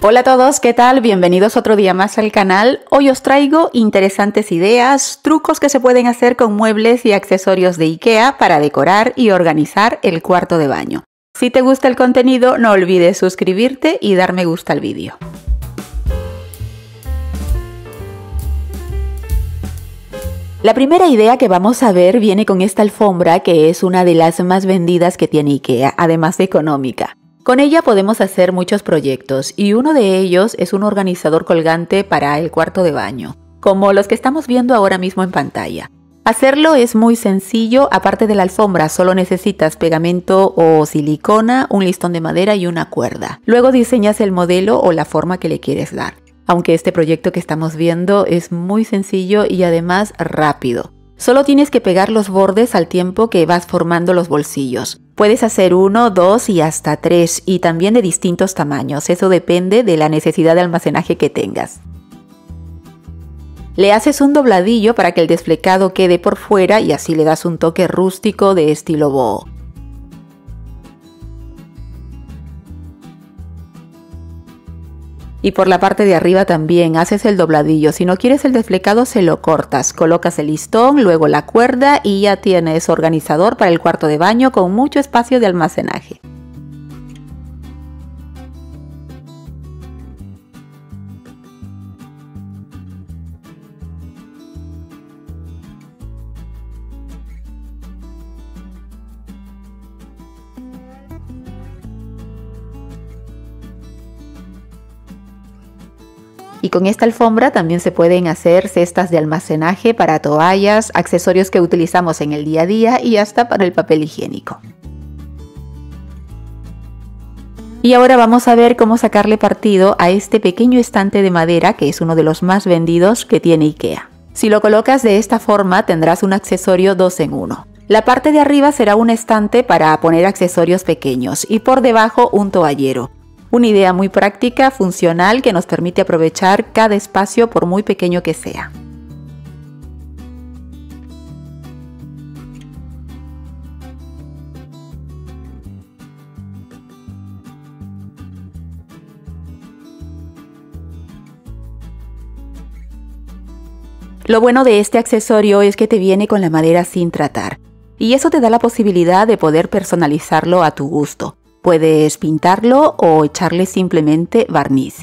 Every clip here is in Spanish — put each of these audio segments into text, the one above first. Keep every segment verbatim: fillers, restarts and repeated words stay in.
Hola a todos, ¿qué tal? Bienvenidos otro día más al canal. Hoy os traigo interesantes ideas, trucos que se pueden hacer con muebles y accesorios de IKEA para decorar y organizar el cuarto de baño. Si te gusta el contenido, no olvides suscribirte y dar me gusta al vídeo. La primera idea que vamos a ver viene con esta alfombra que es una de las más vendidas que tiene IKEA, además de económica. Con ella podemos hacer muchos proyectos y uno de ellos es un organizador colgante para el cuarto de baño, como los que estamos viendo ahora mismo en pantalla. Hacerlo es muy sencillo, aparte de la alfombra solo necesitas pegamento o silicona, un listón de madera y una cuerda. Luego diseñas el modelo o la forma que le quieres dar. Aunque este proyecto que estamos viendo es muy sencillo y además rápido. Solo tienes que pegar los bordes al tiempo que vas formando los bolsillos. Puedes hacer uno, dos y hasta tres y también de distintos tamaños. Eso depende de la necesidad de almacenaje que tengas. Le haces un dobladillo para que el desflecado quede por fuera y así le das un toque rústico de estilo boho. Y por la parte de arriba también haces el dobladillo. Si no quieres el desflecado se lo cortas, colocas el listón, luego la cuerda y ya tienes organizador para el cuarto de baño con mucho espacio de almacenaje. Y con esta alfombra también se pueden hacer cestas de almacenaje para toallas, accesorios que utilizamos en el día a día y hasta para el papel higiénico. Y ahora vamos a ver cómo sacarle partido a este pequeño estante de madera que es uno de los más vendidos que tiene IKEA. Si lo colocas de esta forma tendrás un accesorio dos en uno. La parte de arriba será un estante para poner accesorios pequeños y por debajo un toallero. Una idea muy práctica, funcional, que nos permite aprovechar cada espacio por muy pequeño que sea. Lo bueno de este accesorio es que te viene con la madera sin tratar, y eso te da la posibilidad de poder personalizarlo a tu gusto. Puedes pintarlo o echarle simplemente barniz.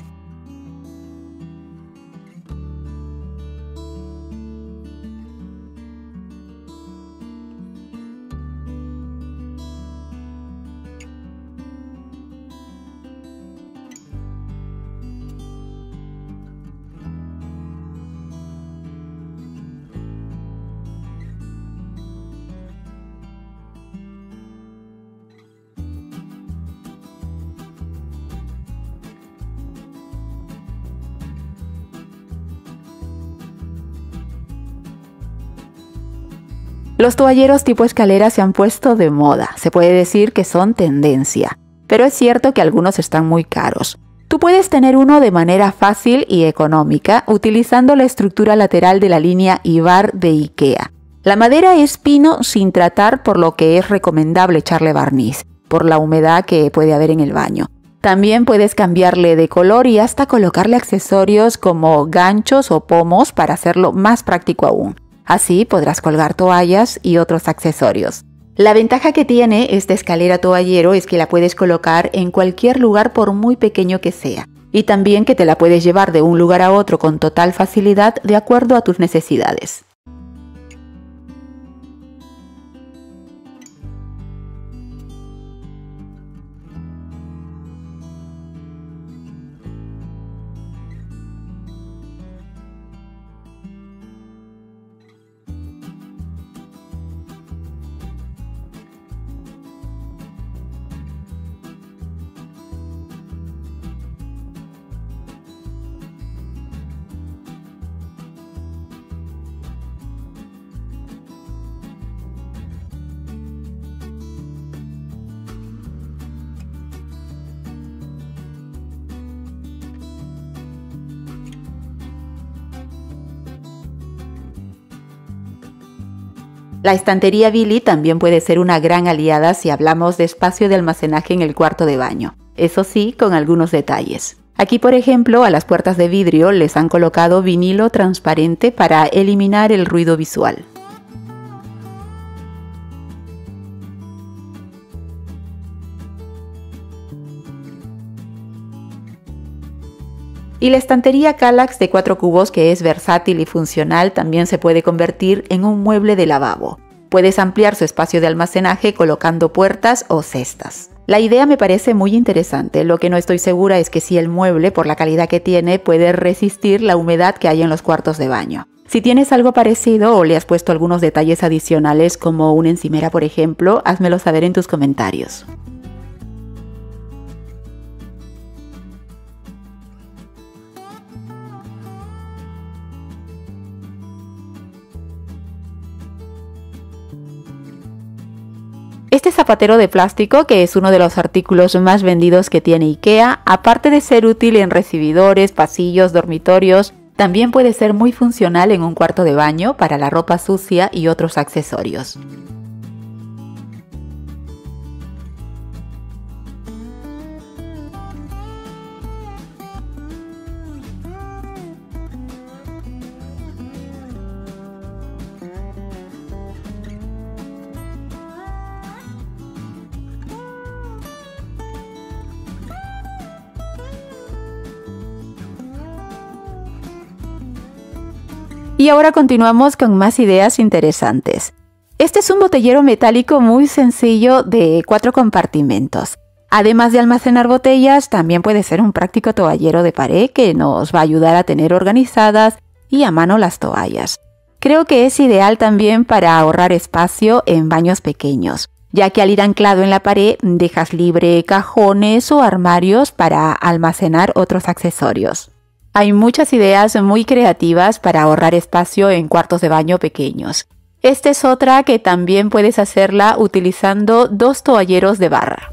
Los toalleros tipo escalera se han puesto de moda, se puede decir que son tendencia, pero es cierto que algunos están muy caros. Tú puedes tener uno de manera fácil y económica utilizando la estructura lateral de la línea Ibar de IKEA. La madera es pino sin tratar, por lo que es recomendable echarle barniz, por la humedad que puede haber en el baño. También puedes cambiarle de color y hasta colocarle accesorios como ganchos o pomos para hacerlo más práctico aún. Así podrás colgar toallas y otros accesorios. La ventaja que tiene esta escalera toallero es que la puedes colocar en cualquier lugar por muy pequeño que sea. Y también que te la puedes llevar de un lugar a otro con total facilidad de acuerdo a tus necesidades. La estantería Billy también puede ser una gran aliada si hablamos de espacio de almacenaje en el cuarto de baño, eso sí, con algunos detalles. Aquí, por ejemplo, a las puertas de vidrio les han colocado vinilo transparente para eliminar el ruido visual. Y la estantería Kallax de cuatro cubos, que es versátil y funcional, también se puede convertir en un mueble de lavabo. Puedes ampliar su espacio de almacenaje colocando puertas o cestas. La idea me parece muy interesante, lo que no estoy segura es que si el mueble, por la calidad que tiene, puede resistir la humedad que hay en los cuartos de baño. Si tienes algo parecido o le has puesto algunos detalles adicionales como una encimera por ejemplo, házmelo saber en tus comentarios. Este zapatero de plástico, que es uno de los artículos más vendidos que tiene IKEA, aparte de ser útil en recibidores, pasillos, dormitorios, también puede ser muy funcional en un cuarto de baño para la ropa sucia y otros accesorios. Y ahora continuamos con más ideas interesantes. Este es un botellero metálico muy sencillo de cuatro compartimentos. Además de almacenar botellas, también puede ser un práctico toallero de pared que nos va a ayudar a tener organizadas y a mano las toallas. Creo que es ideal también para ahorrar espacio en baños pequeños, ya que al ir anclado en la pared dejas libre cajones o armarios para almacenar otros accesorios. Hay muchas ideas muy creativas para ahorrar espacio en cuartos de baño pequeños. Esta es otra que también puedes hacerla utilizando dos toalleros de barra.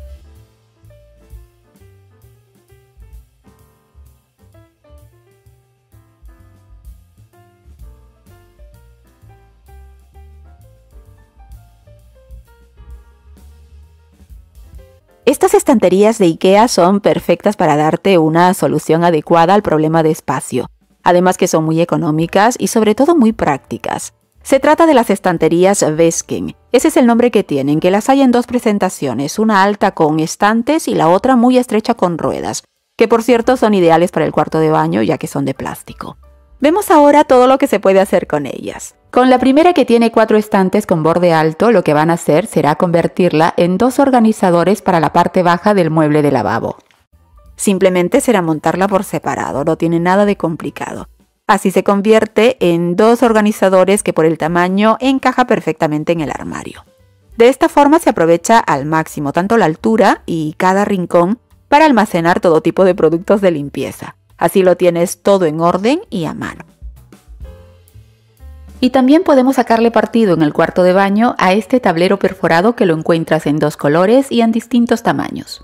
Estas estanterías de IKEA son perfectas para darte una solución adecuada al problema de espacio, además que son muy económicas y sobre todo muy prácticas. Se trata de las estanterías Vesken, ese es el nombre que tienen, que las hay en dos presentaciones, una alta con estantes y la otra muy estrecha con ruedas, que por cierto son ideales para el cuarto de baño ya que son de plástico. Vemos ahora todo lo que se puede hacer con ellas. Con la primera, que tiene cuatro estantes con borde alto, lo que van a hacer será convertirla en dos organizadores para la parte baja del mueble de lavabo. Simplemente será montarla por separado, no tiene nada de complicado. Así se convierte en dos organizadores que por el tamaño encaja perfectamente en el armario. De esta forma se aprovecha al máximo tanto la altura y cada rincón para almacenar todo tipo de productos de limpieza. Así lo tienes todo en orden y a mano. Y también podemos sacarle partido en el cuarto de baño a este tablero perforado que lo encuentras en dos colores y en distintos tamaños.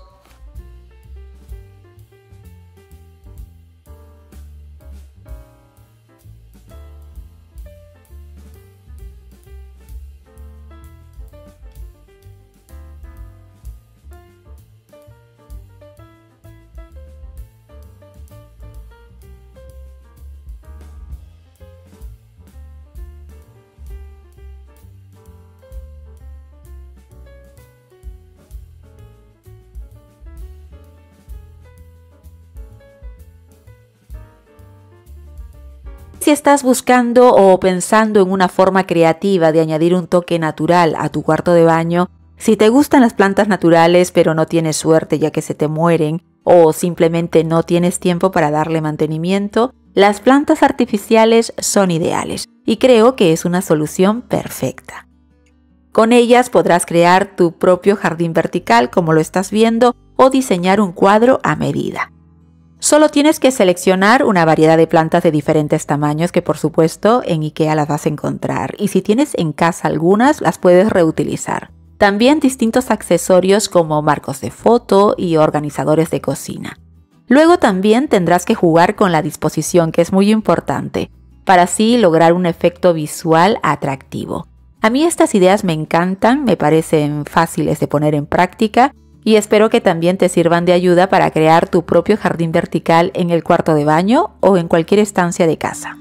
Si estás buscando o pensando en una forma creativa de añadir un toque natural a tu cuarto de baño, si te gustan las plantas naturales pero no tienes suerte ya que se te mueren o simplemente no tienes tiempo para darle mantenimiento, las plantas artificiales son ideales y creo que es una solución perfecta. Con ellas podrás crear tu propio jardín vertical como lo estás viendo o diseñar un cuadro a medida. Solo tienes que seleccionar una variedad de plantas de diferentes tamaños que por supuesto en IKEA las vas a encontrar y si tienes en casa algunas las puedes reutilizar. También distintos accesorios como marcos de foto y organizadores de cocina. Luego también tendrás que jugar con la disposición, que es muy importante, para así lograr un efecto visual atractivo. A mí estas ideas me encantan, me parecen fáciles de poner en práctica y espero que también te sirvan de ayuda para crear tu propio jardín vertical en el cuarto de baño o en cualquier estancia de casa.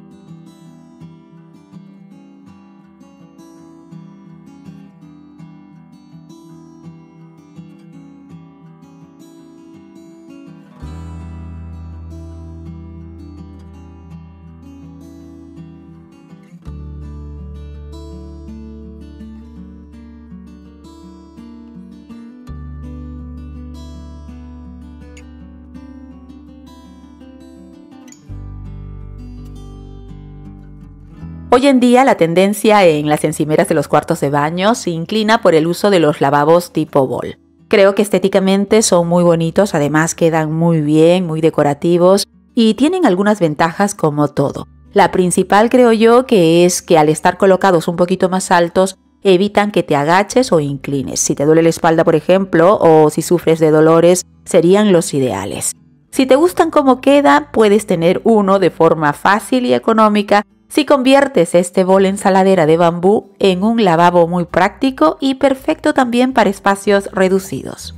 Hoy en día la tendencia en las encimeras de los cuartos de baño se inclina por el uso de los lavabos tipo bol. Creo que estéticamente son muy bonitos, además quedan muy bien, muy decorativos y tienen algunas ventajas como todo. La principal creo yo que es que al estar colocados un poquito más altos evitan que te agaches o inclines. Si te duele la espalda, por ejemplo, o si sufres de dolores, serían los ideales. Si te gustan cómo queda, puedes tener uno de forma fácil y económica si conviertes este bol ensaladera de bambú en un lavabo muy práctico y perfecto también para espacios reducidos.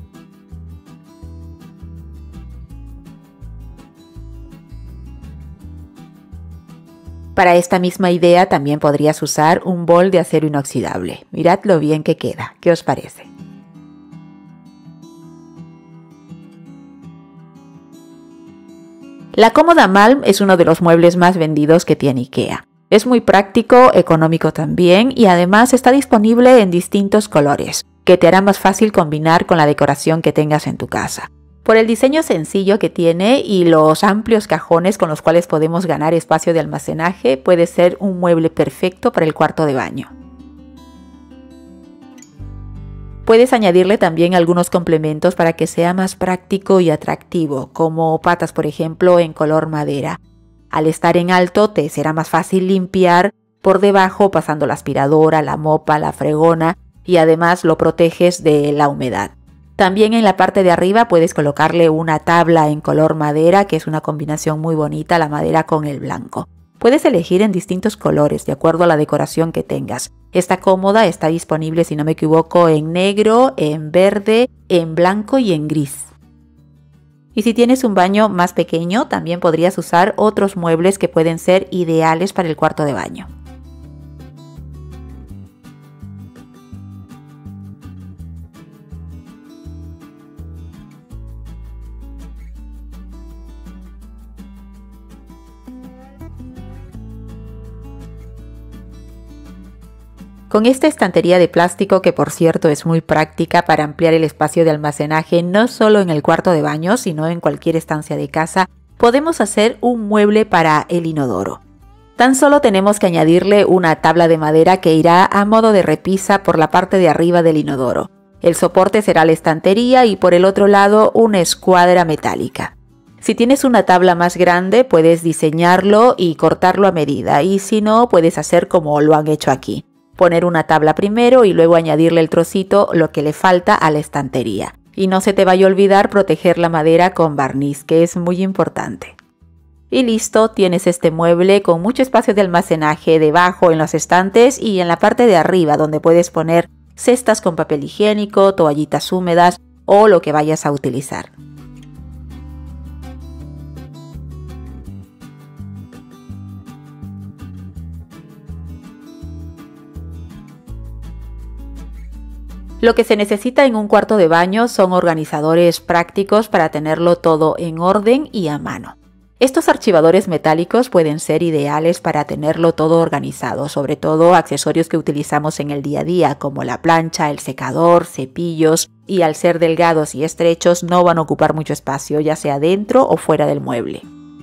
Para esta misma idea también podrías usar un bol de acero inoxidable. Mirad lo bien que queda. ¿Qué os parece? La cómoda Malm es uno de los muebles más vendidos que tiene IKEA. Es muy práctico, económico también y además está disponible en distintos colores, que te hará más fácil combinar con la decoración que tengas en tu casa. Por el diseño sencillo que tiene y los amplios cajones con los cuales podemos ganar espacio de almacenaje, puede ser un mueble perfecto para el cuarto de baño. Puedes añadirle también algunos complementos para que sea más práctico y atractivo, como patas por ejemplo en color madera. Al estar en alto te será más fácil limpiar por debajo pasando la aspiradora, la mopa, la fregona y además lo proteges de la humedad. También en la parte de arriba puedes colocarle una tabla en color madera, que es una combinación muy bonita, la madera con el blanco. Puedes elegir en distintos colores de acuerdo a la decoración que tengas. Esta cómoda está disponible, si no me equivoco, en negro, en verde, en blanco y en gris. Y si tienes un baño más pequeño, también podrías usar otros muebles que pueden ser ideales para el cuarto de baño. Con esta estantería de plástico, que por cierto es muy práctica para ampliar el espacio de almacenaje no solo en el cuarto de baño, sino en cualquier estancia de casa, podemos hacer un mueble para el inodoro. Tan solo tenemos que añadirle una tabla de madera que irá a modo de repisa por la parte de arriba del inodoro. El soporte será la estantería y por el otro lado una escuadra metálica. Si tienes una tabla más grande puedes diseñarlo y cortarlo a medida, y si no puedes hacer como lo han hecho aquí. Poner una tabla primero y luego añadirle el trocito lo que le falta a la estantería. Y no se te vaya a olvidar proteger la madera con barniz, que es muy importante. Y listo, tienes este mueble con mucho espacio de almacenaje debajo en los estantes y en la parte de arriba donde puedes poner cestas con papel higiénico, toallitas húmedas o lo que vayas a utilizar. Lo que se necesita en un cuarto de baño son organizadores prácticos para tenerlo todo en orden y a mano. Estos archivadores metálicos pueden ser ideales para tenerlo todo organizado, sobre todo accesorios que utilizamos en el día a día como la plancha, el secador, cepillos, y al ser delgados y estrechos no van a ocupar mucho espacio, ya sea dentro o fuera del mueble.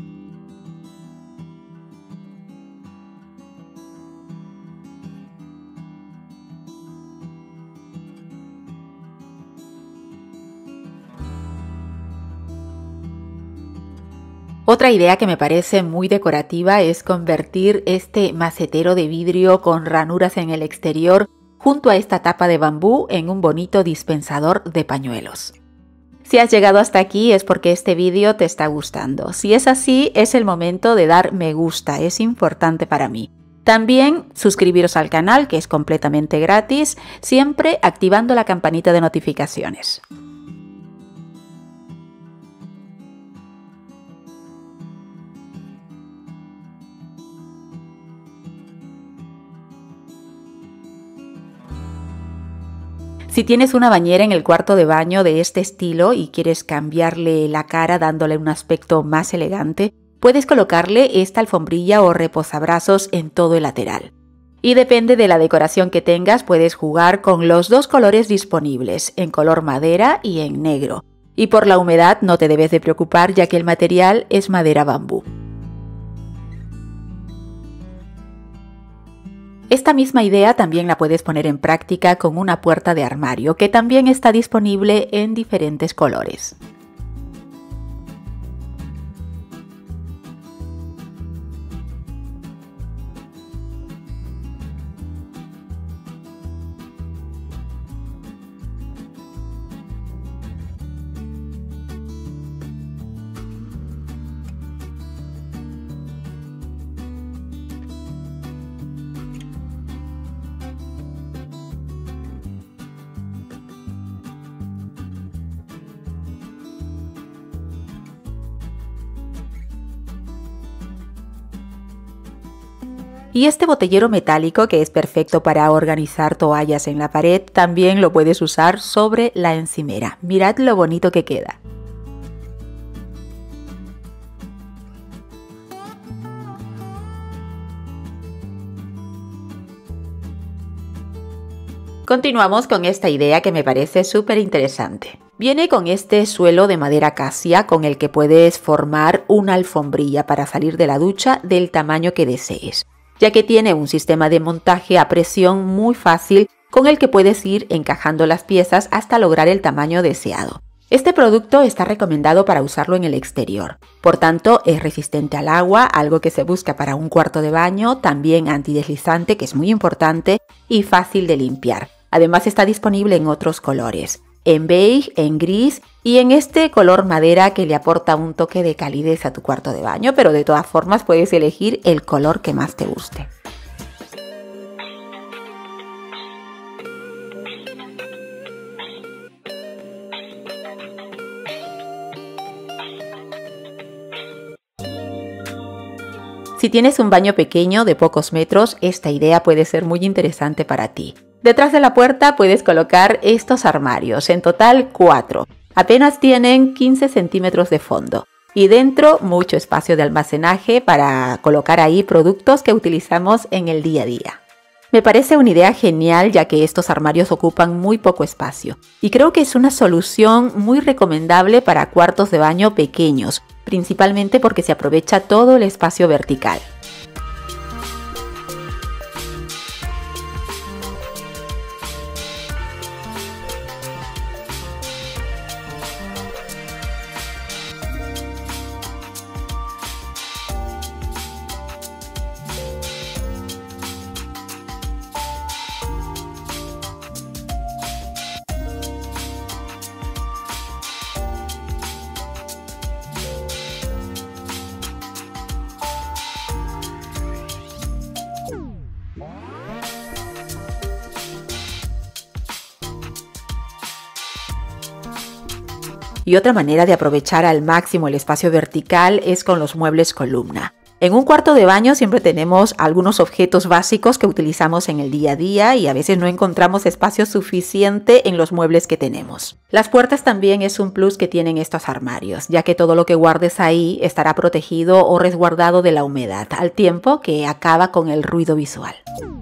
Otra idea que me parece muy decorativa es convertir este macetero de vidrio con ranuras en el exterior junto a esta tapa de bambú en un bonito dispensador de pañuelos. Si has llegado hasta aquí es porque este vídeo te está gustando. Si es así, es el momento de dar me gusta, es importante para mí. También suscribiros al canal, que es completamente gratis, siempre activando la campanita de notificaciones. Si tienes una bañera en el cuarto de baño de este estilo y quieres cambiarle la cara dándole un aspecto más elegante, puedes colocarle esta alfombrilla o reposabrazos en todo el lateral. Y depende de la decoración que tengas, puedes jugar con los dos colores disponibles, en color madera y en negro. Y por la humedad no te debes de preocupar, ya que el material es madera bambú. Esta misma idea también la puedes poner en práctica con una puerta de armario, que también está disponible en diferentes colores. Y este botellero metálico, que es perfecto para organizar toallas en la pared, también lo puedes usar sobre la encimera. Mirad lo bonito que queda. Continuamos con esta idea que me parece súper interesante. Viene con este suelo de madera acacia con el que puedes formar una alfombrilla para salir de la ducha del tamaño que desees, ya que tiene un sistema de montaje a presión muy fácil con el que puedes ir encajando las piezas hasta lograr el tamaño deseado. Este producto está recomendado para usarlo en el exterior, por tanto es resistente al agua, algo que se busca para un cuarto de baño, también antideslizante, que es muy importante, y fácil de limpiar. Además está disponible en otros colores, en beige, en gris y en este color madera que le aporta un toque de calidez a tu cuarto de baño, pero de todas formas puedes elegir el color que más te guste. Si tienes un baño pequeño de pocos metros, esta idea puede ser muy interesante para ti. Detrás de la puerta puedes colocar estos armarios, en total cuatro. Apenas tienen quince centímetros de fondo. Y dentro mucho espacio de almacenaje para colocar ahí productos que utilizamos en el día a día. Me parece una idea genial, ya que estos armarios ocupan muy poco espacio. Y creo que es una solución muy recomendable para cuartos de baño pequeños, principalmente porque se aprovecha todo el espacio vertical. Y otra manera de aprovechar al máximo el espacio vertical es con los muebles columna. En un cuarto de baño siempre tenemos algunos objetos básicos que utilizamos en el día a día y a veces no encontramos espacio suficiente en los muebles que tenemos. Las puertas también es un plus que tienen estos armarios, ya que todo lo que guardes ahí estará protegido o resguardado de la humedad, al tiempo que acaba con el ruido visual.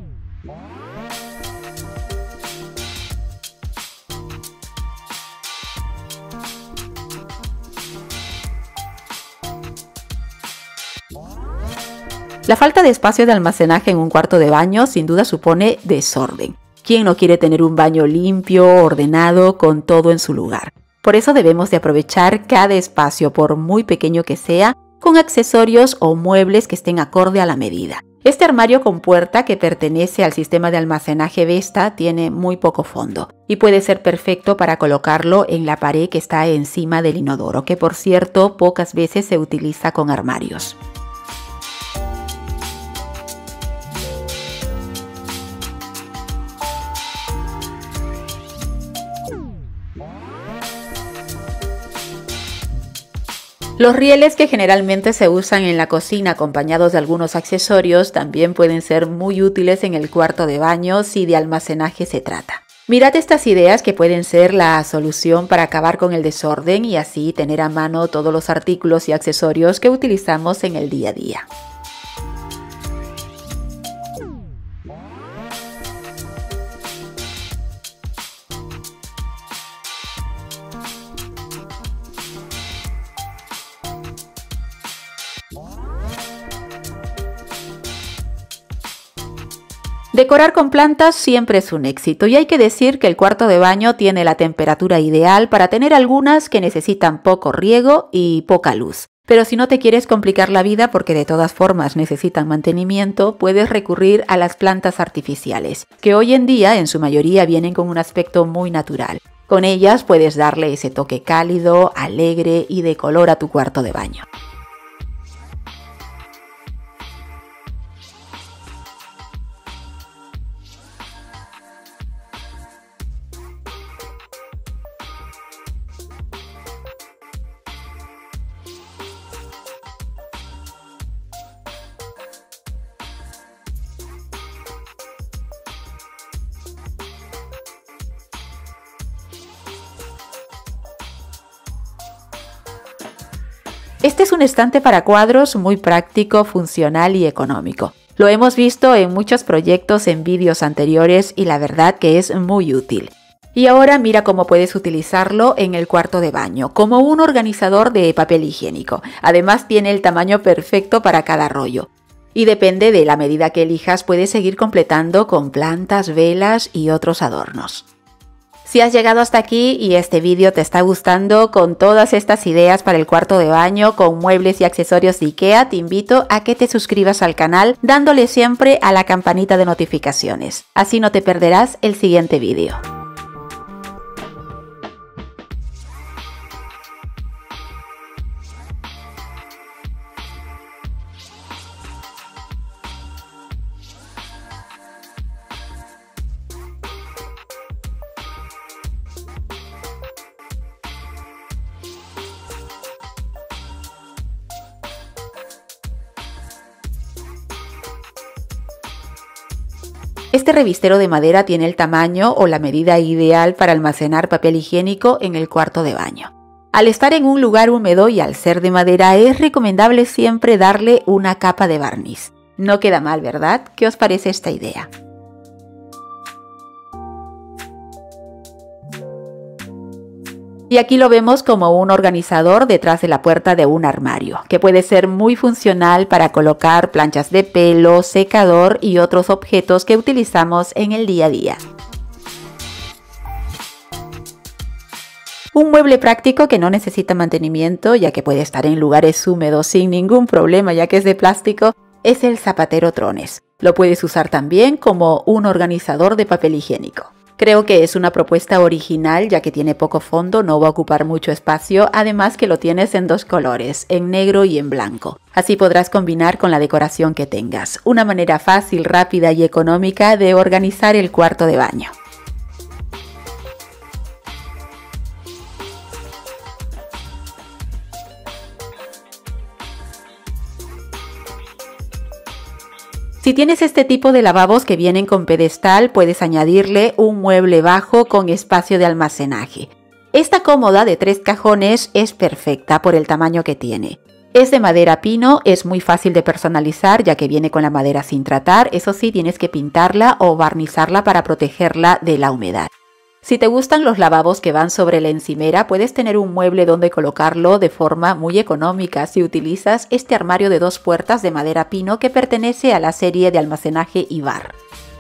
La falta de espacio de almacenaje en un cuarto de baño sin duda supone desorden. ¿Quién no quiere tener un baño limpio, ordenado, con todo en su lugar? Por eso debemos de aprovechar cada espacio, por muy pequeño que sea, con accesorios o muebles que estén acorde a la medida. Este armario con puerta, que pertenece al sistema de almacenaje Vesta, tiene muy poco fondo y puede ser perfecto para colocarlo en la pared que está encima del inodoro, que por cierto pocas veces se utiliza con armarios. Los rieles, que generalmente se usan en la cocina acompañados de algunos accesorios, también pueden ser muy útiles en el cuarto de baño si de almacenaje se trata. Mirad estas ideas que pueden ser la solución para acabar con el desorden y así tener a mano todos los artículos y accesorios que utilizamos en el día a día. Decorar con plantas siempre es un éxito y hay que decir que el cuarto de baño tiene la temperatura ideal para tener algunas que necesitan poco riego y poca luz. Pero si no te quieres complicar la vida porque de todas formas necesitan mantenimiento, puedes recurrir a las plantas artificiales, que hoy en día en su mayoría vienen con un aspecto muy natural. Con ellas puedes darle ese toque cálido, alegre y de color a tu cuarto de baño. Este es un estante para cuadros muy práctico, funcional y económico. Lo hemos visto en muchos proyectos en vídeos anteriores y la verdad que es muy útil. Y ahora mira cómo puedes utilizarlo en el cuarto de baño, como un organizador de papel higiénico. Además tiene el tamaño perfecto para cada rollo. Y depende de la medida que elijas, puedes seguir completando con plantas, velas y otros adornos. Si has llegado hasta aquí y este vídeo te está gustando con todas estas ideas para el cuarto de baño con muebles y accesorios de IKEA, te invito a que te suscribas al canal dándole siempre a la campanita de notificaciones. Así no te perderás el siguiente vídeo. Este revistero de madera tiene el tamaño o la medida ideal para almacenar papel higiénico en el cuarto de baño. Al estar en un lugar húmedo y al ser de madera es recomendable siempre darle una capa de barniz. No queda mal, ¿verdad? ¿Qué os parece esta idea? Y aquí lo vemos como un organizador detrás de la puerta de un armario, que puede ser muy funcional para colocar planchas de pelo, secador y otros objetos que utilizamos en el día a día. Un mueble práctico que no necesita mantenimiento, ya que puede estar en lugares húmedos sin ningún problema, ya que es de plástico, es el zapatero Trones. Lo puedes usar también como un organizador de papel higiénico. Creo que es una propuesta original ya que tiene poco fondo, no va a ocupar mucho espacio, además que lo tienes en dos colores, en negro y en blanco. Así podrás combinar con la decoración que tengas. Una manera fácil, rápida y económica de organizar el cuarto de baño. Si tienes este tipo de lavabos que vienen con pedestal, puedes añadirle un mueble bajo con espacio de almacenaje. Esta cómoda de tres cajones es perfecta por el tamaño que tiene. Es de madera pino, es muy fácil de personalizar ya que viene con la madera sin tratar, eso sí tienes que pintarla o barnizarla para protegerla de la humedad. Si te gustan los lavabos que van sobre la encimera, puedes tener un mueble donde colocarlo de forma muy económica si utilizas este armario de dos puertas de madera pino que pertenece a la serie de almacenaje Ibar.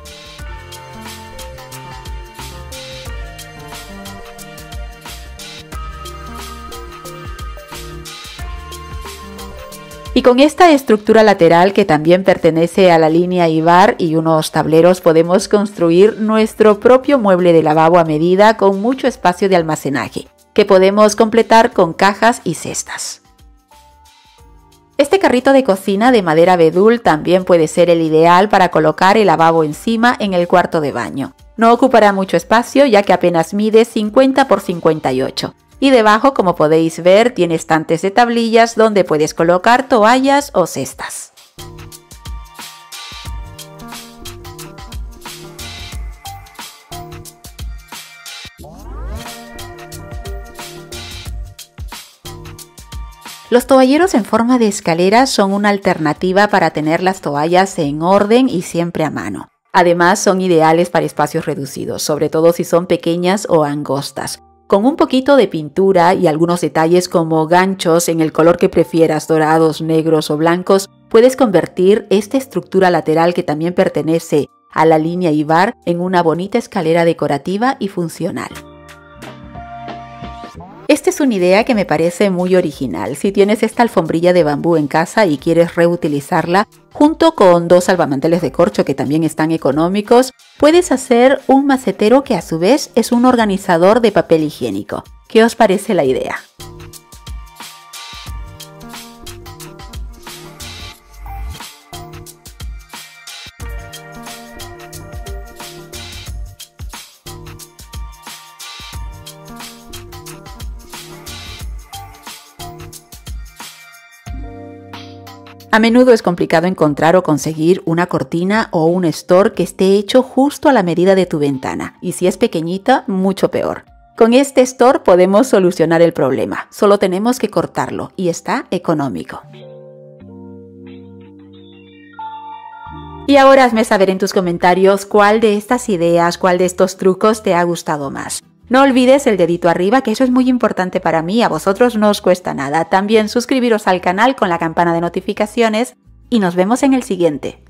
Y con esta estructura lateral que también pertenece a la línea Ibar y unos tableros podemos construir nuestro propio mueble de lavabo a medida con mucho espacio de almacenaje, que podemos completar con cajas y cestas. Este carrito de cocina de madera abedul también puede ser el ideal para colocar el lavabo encima en el cuarto de baño. No ocupará mucho espacio ya que apenas mide cincuenta por cincuenta y ocho. Y debajo, como podéis ver, tiene estantes de tablillas donde puedes colocar toallas o cestas. Los toalleros en forma de escalera son una alternativa para tener las toallas en orden y siempre a mano. Además, son ideales para espacios reducidos, sobre todo si son pequeñas o angostas. Con un poquito de pintura y algunos detalles como ganchos en el color que prefieras, dorados, negros o blancos, puedes convertir esta estructura lateral que también pertenece a la línea Ibar en una bonita escalera decorativa y funcional. Esta es una idea que me parece muy original. Si tienes esta alfombrilla de bambú en casa y quieres reutilizarla, junto con dos salvamanteles de corcho que también están económicos, puedes hacer un macetero que a su vez es un organizador de papel higiénico. ¿Qué os parece la idea? A menudo es complicado encontrar o conseguir una cortina o un store que esté hecho justo a la medida de tu ventana, y si es pequeñita, mucho peor. Con este store podemos solucionar el problema, solo tenemos que cortarlo y está económico. Y ahora hazme saber en tus comentarios cuál de estas ideas, cuál de estos trucos te ha gustado más. No olvides el dedito arriba, que eso es muy importante para mí, a vosotros no os cuesta nada. También suscribiros al canal con la campana de notificaciones y nos vemos en el siguiente.